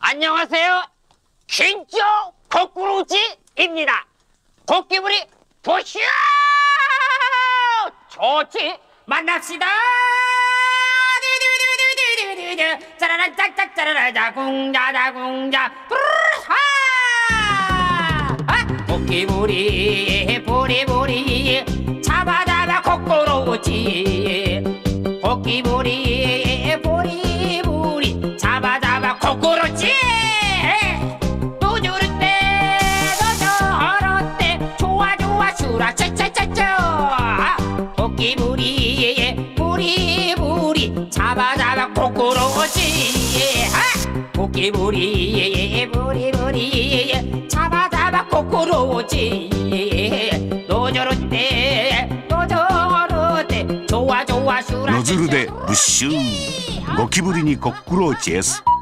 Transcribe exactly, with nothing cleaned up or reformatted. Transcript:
안녕하세요. 진짜 거꾸로지입니다. 도끼부리 보쇼! 좋지? 만납시다. 짜라란 짝짝 짜라라 자궁자 자궁자 하! 도끼부리 부리부리 잡아 잡아 거꾸로지. 도끼부리 부리부리 잡아 잡아 거꾸로지. 노조를 때 노조를 때 좋아 좋아 슈라 짜짜짜짜. 도끼부리 부리부리 잡아 잡아 거꾸로지. 도끼부리 부리부리 잡아 잡아 거꾸로지. 노조를 때 노조를 때 좋아 좋아 슈라 ノズルでブッシューゴキブリにコックローチです。